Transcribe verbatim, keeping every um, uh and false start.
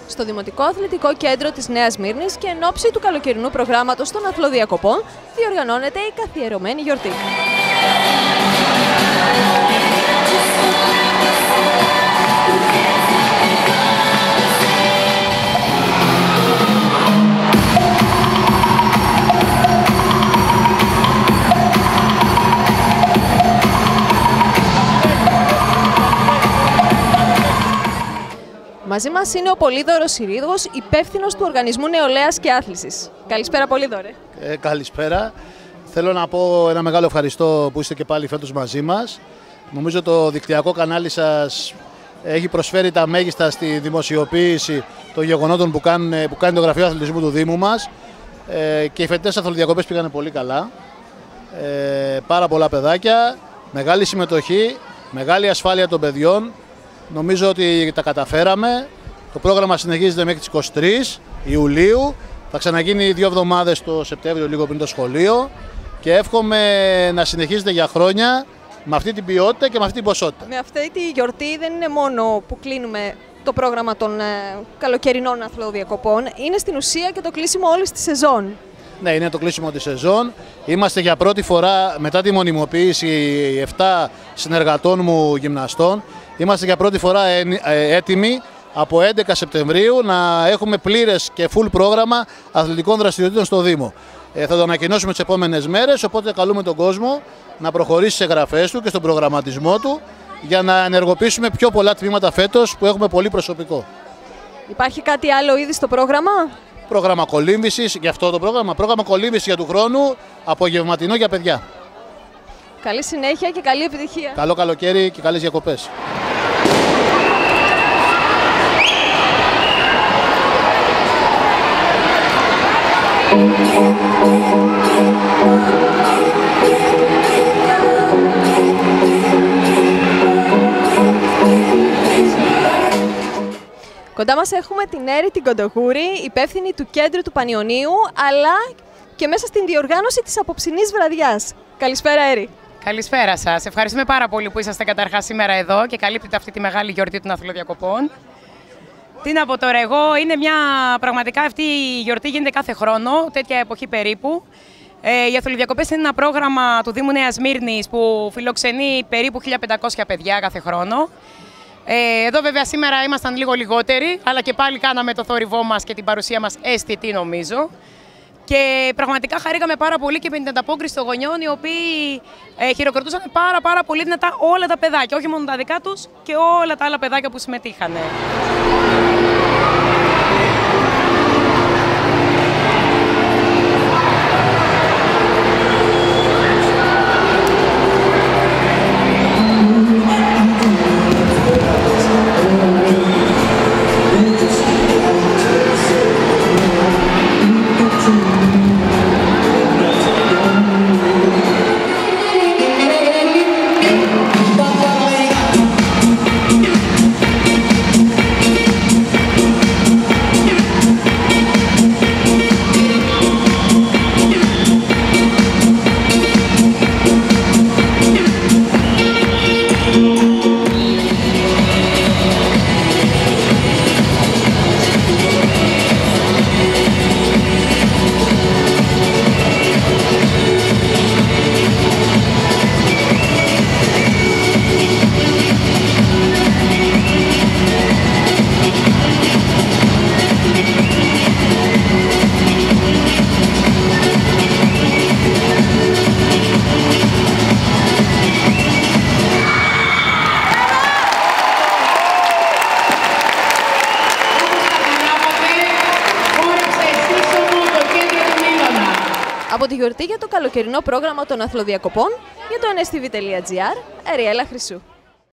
στο Δημοτικό Αθλητικό Κέντρο της Νέας Σμύρνης και εν ώψη του καλοκαιρινού προγράμματος των αθλοδιακοπών διοργανώνεται η καθιερωμένη γιορτή. Μαζί μας είναι ο Πολύδωρος Συρίδος, υπεύθυνος του Οργανισμού Νεολαίας και Άθλησης. Καλησπέρα, Πολύδωρε. Ε, καλησπέρα. Θέλω να πω ένα μεγάλο ευχαριστώ που είστε και πάλι φέτος μαζί μας. Νομίζω το δικτυακό κανάλι σας έχει προσφέρει τα μέγιστα στη δημοσιοποίηση των γεγονότων που, κάνουν, που κάνει το Γραφείο Αθλητισμού του Δήμου μας. Ε, και οι φετινές αθλοδιακοπές πήγανε πολύ καλά. Ε, πάρα πολλά παιδάκια, μεγάλη συμμετοχή, μεγάλη ασφάλεια των παιδιών. Νομίζω ότι τα καταφέραμε. Το πρόγραμμα συνεχίζεται μέχρι τις είκοσι τρεις Ιουλίου. Θα ξαναγίνει δύο εβδομάδες το Σεπτέμβριο, λίγο πριν το σχολείο. Και εύχομαι να συνεχίζετε για χρόνια με αυτή την ποιότητα και με αυτή την ποσότητα. Με αυτή τη γιορτή δεν είναι μόνο που κλείνουμε το πρόγραμμα των ε, καλοκαιρινών αθλοδιακοπών, είναι στην ουσία και το κλείσιμο όλης της σεζόν. Ναι, είναι το κλείσιμο της σεζόν. Είμαστε για πρώτη φορά μετά τη μονιμοποίηση επτά συνεργατών μου γυμναστών. Είμαστε για πρώτη φορά έτοιμοι από έντεκα Σεπτεμβρίου να έχουμε πλήρες και full πρόγραμμα αθλητικών δραστηριοτήτων στο Δήμο. Ε, θα το ανακοινώσουμε τις επόμενες μέρες, οπότε καλούμε τον κόσμο να προχωρήσει σε εγγραφές του και στον προγραμματισμό του για να ενεργοποιήσουμε πιο πολλά τμήματα φέτος που έχουμε πολύ προσωπικό. Υπάρχει κάτι άλλο ήδη στο πρόγραμμα? Πρόγραμμα κολύμβησης, για αυτό το πρόγραμμα, πρόγραμμα κολύμβησης για του χρόνου, απογευματινό για παιδιά. Καλή συνέχεια και καλή επιτυχία. Καλό καλοκαίρι και καλές διακοπές. Κοντά μας έχουμε την Έρη την Κοντογούρη, υπεύθυνη του Κέντρου του Πανιωνίου, αλλά και μέσα στην διοργάνωση της απόψινής βραδιάς. Καλησπέρα, Έρη. Καλησπέρα σας. Ευχαριστούμε πάρα πολύ που είσαστε καταρχάς σήμερα εδώ και καλύπτετε αυτή τη μεγάλη γιορτή των αθλοδιακοπών. Τι να πω τώρα, εγώ είναι μια πραγματικά αυτή η γιορτή γίνεται κάθε χρόνο, τέτοια εποχή περίπου. Ε, οι αθλοδιακοπές είναι ένα πρόγραμμα του Δήμου Νέας Σμύρνης που φιλοξενεί περίπου χίλια πεντακόσια παιδιά κάθε χρόνο. Ε, εδώ βέβαια σήμερα ήμασταν λίγο λιγότεροι, αλλά και πάλι κάναμε το θόρυβό μας και την παρουσία μας αισθητή νομίζω. Και πραγματικά χαρήκαμε πάρα πολύ και με την ανταπόκριση των γονιών, οι οποίοι ε, χειροκροτούσαν πάρα, πάρα πολύ δυνατά όλα τα παιδάκια, όχι μόνο τα δικά τους και όλα τα άλλα παιδάκια που συμμετείχαν. Από τη γιορτή για το καλοκαιρινό πρόγραμμα των αθλοδιακοπών για το εν ες τι βι τελεία τζι άρ, Εριέλα Χρυσού.